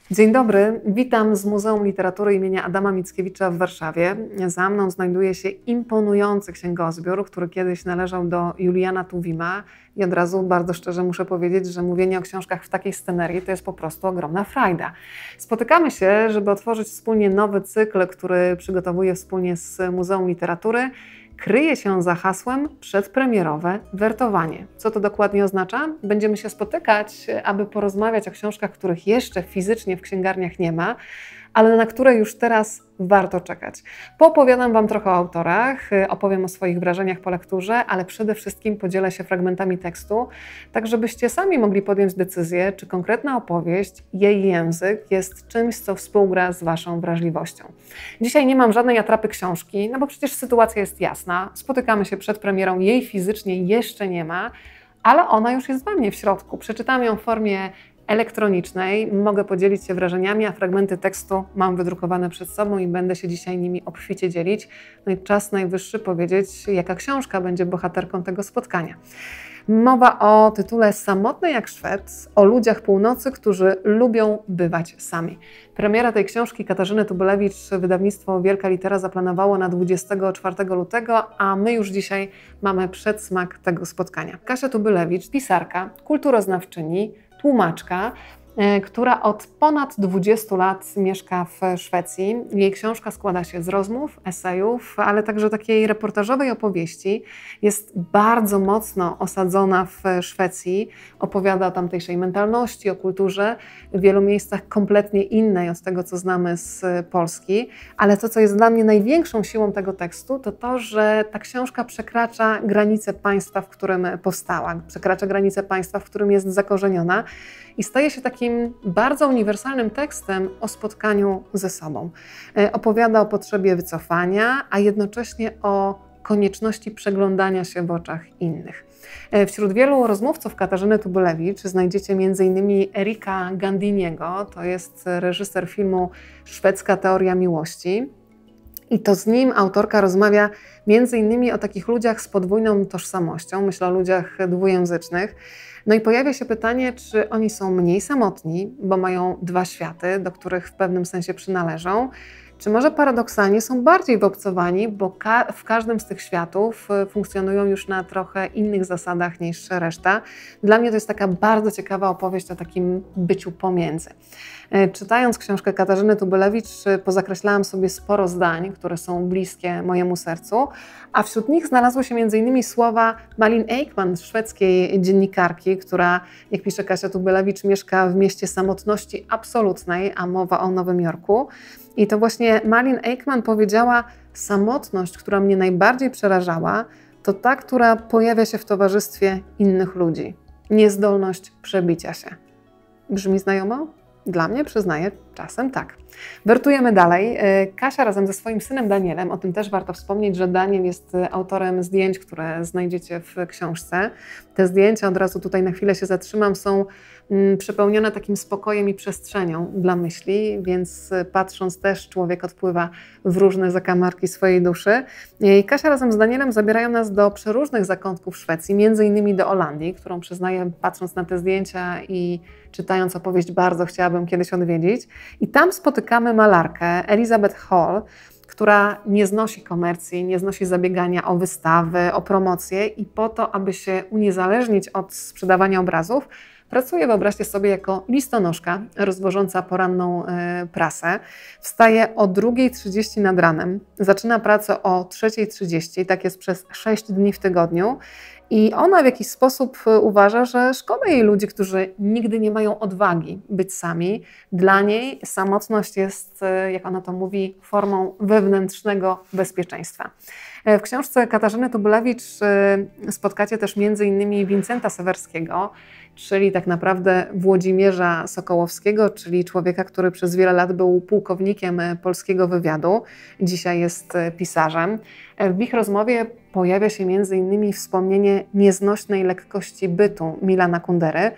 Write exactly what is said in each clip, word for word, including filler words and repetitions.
Dzień dobry, witam z Muzeum Literatury imienia Adama Mickiewicza w Warszawie. Za mną znajduje się imponujący księgozbiór, który kiedyś należał do Juliana Tuwima i od razu bardzo szczerze muszę powiedzieć, że mówienie o książkach w takiej scenerii to jest po prostu ogromna frajda. Spotykamy się, żeby otworzyć wspólnie nowy cykl, który przygotowuję wspólnie z Muzeum Literatury. Kryje się za hasłem przedpremierowe wertowanie. Co to dokładnie oznacza? Będziemy się spotykać, aby porozmawiać o książkach, których jeszcze fizycznie w księgarniach nie ma, ale na które już teraz warto czekać. Poopowiadam Wam trochę o autorach, opowiem o swoich wrażeniach po lekturze, ale przede wszystkim podzielę się fragmentami tekstu, tak żebyście sami mogli podjąć decyzję, czy konkretna opowieść, jej język jest czymś, co współgra z Waszą wrażliwością. Dzisiaj nie mam żadnej atrapy książki, no bo przecież sytuacja jest jasna. Spotykamy się przed premierą, jej fizycznie jeszcze nie ma, ale ona już jest we mnie w środku. Przeczytam ją w formie elektronicznej, mogę podzielić się wrażeniami, a fragmenty tekstu mam wydrukowane przed sobą i będę się dzisiaj nimi obficie dzielić. No i czas najwyższy powiedzieć, jaka książka będzie bohaterką tego spotkania. Mowa o tytule Samotny jak Szwed, o ludziach północy, którzy lubią bywać sami. Premiera tej książki Katarzyny Tubylewicz wydawnictwo Wielka Litera zaplanowało na dwudziestego czwartego lutego, a my już dzisiaj mamy przedsmak tego spotkania. Kasia Tubylewicz, pisarka, kulturoznawczyni, tłumaczka, która od ponad dwudziestu lat mieszka w Szwecji. Jej książka składa się z rozmów, esejów, ale także takiej reportażowej opowieści. Jest bardzo mocno osadzona w Szwecji, opowiada o tamtejszej mentalności, o kulturze, w wielu miejscach kompletnie innej od tego, co znamy z Polski. Ale to, co jest dla mnie największą siłą tego tekstu, to to, że ta książka przekracza granice państwa, w którym powstała, przekracza granice państwa, w którym jest zakorzeniona i staje się takim bardzo uniwersalnym tekstem o spotkaniu ze sobą. Opowiada o potrzebie wycofania, a jednocześnie o konieczności przeglądania się w oczach innych. Wśród wielu rozmówców Katarzyny Tubylewicz znajdziecie między innymi Erika Gandiniego, to jest reżyser filmu Szwedzka teoria miłości. I to z nim autorka rozmawia między innymi o takich ludziach z podwójną tożsamością, myślę o ludziach dwujęzycznych. No i pojawia się pytanie, czy oni są mniej samotni, bo mają dwa światy, do których w pewnym sensie przynależą, czy może paradoksalnie są bardziej wyobcowani, bo ka w każdym z tych światów funkcjonują już na trochę innych zasadach niż reszta. Dla mnie to jest taka bardzo ciekawa opowieść o takim byciu pomiędzy. Czytając książkę Katarzyny Tubylewicz, pozakreślałam sobie sporo zdań, które są bliskie mojemu sercu, a wśród nich znalazły się między innymi słowa Malin Ekman, szwedzkiej dziennikarki, która, jak pisze Kasia Tubylewicz, mieszka w mieście samotności absolutnej, a mowa o Nowym Jorku. I to właśnie Malin Ekman powiedziała: samotność, która mnie najbardziej przerażała, to ta, która pojawia się w towarzystwie innych ludzi. Niezdolność przebicia się. Brzmi znajomo? Dla mnie, przyznaję, czasem tak. Wertujemy dalej. Kasia razem ze swoim synem Danielem, o tym też warto wspomnieć, że Daniel jest autorem zdjęć, które znajdziecie w książce. Te zdjęcia, od razu tutaj na chwilę się zatrzymam, są przepełnione takim spokojem i przestrzenią dla myśli, więc patrząc też człowiek odpływa w różne zakamarki swojej duszy. I Kasia razem z Danielem zabierają nas do przeróżnych zakątków Szwecji, między innymi do Holandii, którą przyznaję, patrząc na te zdjęcia i czytając opowieść, bardzo chciałabym kiedyś odwiedzić. I tam spotykamy malarkę Elizabeth Hall, która nie znosi komercji, nie znosi zabiegania o wystawy, o promocje i po to, aby się uniezależnić od sprzedawania obrazów, pracuje, wyobraźcie sobie, jako listonoszka rozwożąca poranną y, prasę. Wstaje o drugiej trzydzieści nad ranem, zaczyna pracę o trzeciej trzydzieści, tak jest przez sześć dni w tygodniu. I ona w jakiś sposób uważa, że szkoda jej ludzi, którzy nigdy nie mają odwagi być sami. Dla niej samotność jest, jak ona to mówi, formą wewnętrznego bezpieczeństwa. W książce Katarzyny Tubylewicz spotkacie też między innymi Wincenta Sewerskiego, czyli tak naprawdę Włodzimierza Sokołowskiego, czyli człowieka, który przez wiele lat był pułkownikiem polskiego wywiadu, dzisiaj jest pisarzem. W ich rozmowie pojawia się między innymi wspomnienie nieznośnej lekkości bytu Milana Kundery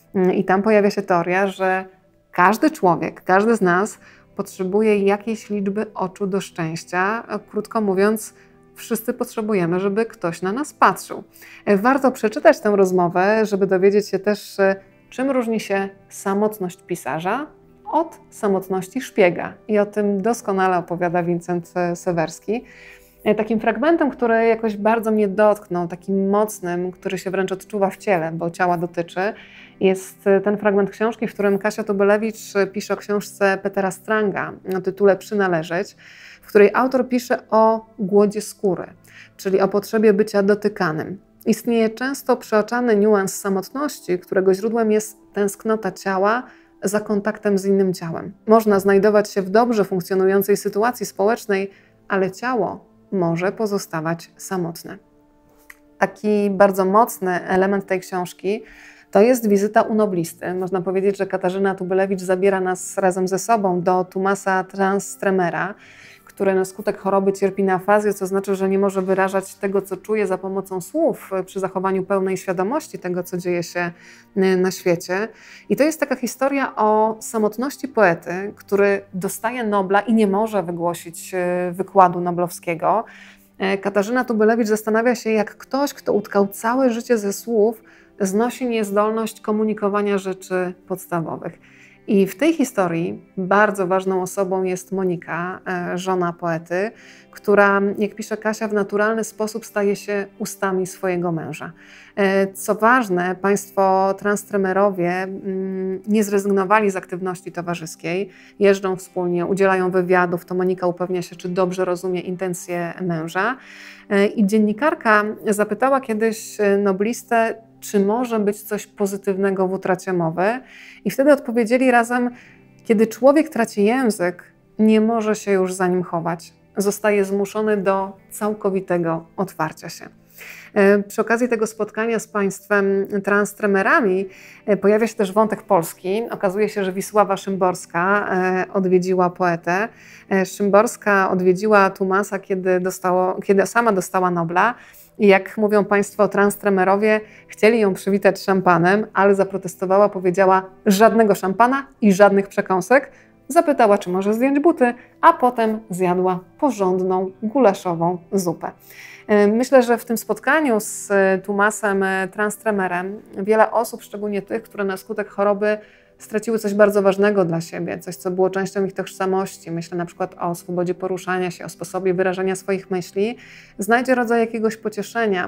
i tam pojawia się teoria, że każdy człowiek, każdy z nas potrzebuje jakiejś liczby oczu do szczęścia, krótko mówiąc, wszyscy potrzebujemy, żeby ktoś na nas patrzył. Warto przeczytać tę rozmowę, żeby dowiedzieć się też, czym różni się samotność pisarza od samotności szpiega. I o tym doskonale opowiada Wincent Sewerski. Takim fragmentem, który jakoś bardzo mnie dotknął, takim mocnym, który się wręcz odczuwa w ciele, bo ciała dotyczy, jest ten fragment książki, w którym Kasia Tubelewicz pisze o książce Petera Stranga o tytule Przynależeć, w której autor pisze o głodzie skóry, czyli o potrzebie bycia dotykanym. Istnieje często przeoczany niuans samotności, którego źródłem jest tęsknota ciała za kontaktem z innym ciałem. Można znajdować się w dobrze funkcjonującej sytuacji społecznej, ale ciało może pozostawać samotne. Taki bardzo mocny element tej książki to jest wizyta u noblisty. Można powiedzieć, że Katarzyna Tubelewicz zabiera nas razem ze sobą do Thomasa Transtremera, który na skutek choroby cierpi na afazję, co znaczy, że nie może wyrażać tego, co czuje za pomocą słów przy zachowaniu pełnej świadomości tego, co dzieje się na świecie. I to jest taka historia o samotności poety, który dostaje Nobla i nie może wygłosić wykładu noblowskiego. Katarzyna Tubelewicz zastanawia się, jak ktoś, kto utkał całe życie ze słów, znosi niezdolność komunikowania rzeczy podstawowych. I w tej historii bardzo ważną osobą jest Monika, żona poety, która, jak pisze Kasia, w naturalny sposób staje się ustami swojego męża. Co ważne, państwo Transtremerowie nie zrezygnowali z aktywności towarzyskiej, jeżdżą wspólnie, udzielają wywiadów, to Monika upewnia się, czy dobrze rozumie intencje męża. I dziennikarka zapytała kiedyś noblistę, czy może być coś pozytywnego w utracie mowy. I wtedy odpowiedzieli razem, kiedy człowiek traci język, nie może się już za nim chować. Zostaje zmuszony do całkowitego otwarcia się. Przy okazji tego spotkania z państwem Transtremerami pojawia się też wątek polski. Okazuje się, że Wisława Szymborska odwiedziła poetę. Szymborska odwiedziła Thomasa, kiedy, dostało, kiedy sama dostała Nobla. I jak mówią państwo Transtremerowie, chcieli ją przywitać szampanem, ale zaprotestowała, powiedziała żadnego szampana i żadnych przekąsek. Zapytała, czy może zdjąć buty, a potem zjadła porządną, gulaszową zupę. Myślę, że w tym spotkaniu z Thomasem Transtremerem wiele osób, szczególnie tych, które na skutek choroby straciły coś bardzo ważnego dla siebie, coś, co było częścią ich tożsamości. Myślę na przykład o swobodzie poruszania się, o sposobie wyrażania swoich myśli. Znajdzie rodzaj jakiegoś pocieszenia.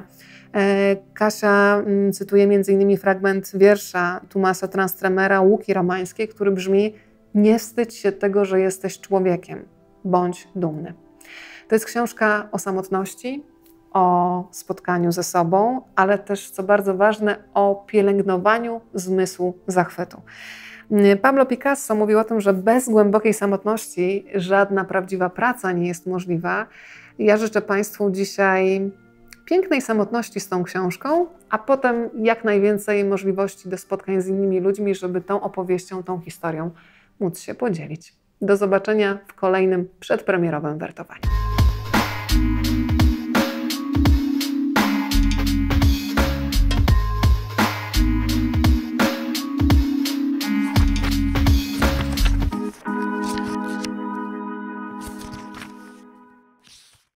Kasia cytuje między innymi fragment wiersza Thomasa Transtremera Łuki Romańskie, który brzmi: nie wstydź się tego, że jesteś człowiekiem, bądź dumny. To jest książka o samotności, o spotkaniu ze sobą, ale też, co bardzo ważne, o pielęgnowaniu zmysłu zachwytu. Pablo Picasso mówił o tym, że bez głębokiej samotności żadna prawdziwa praca nie jest możliwa. Ja życzę Państwu dzisiaj pięknej samotności z tą książką, a potem jak najwięcej możliwości do spotkań z innymi ludźmi, żeby tą opowieścią, tą historią móc się podzielić. Do zobaczenia w kolejnym przedpremierowym wertowaniu.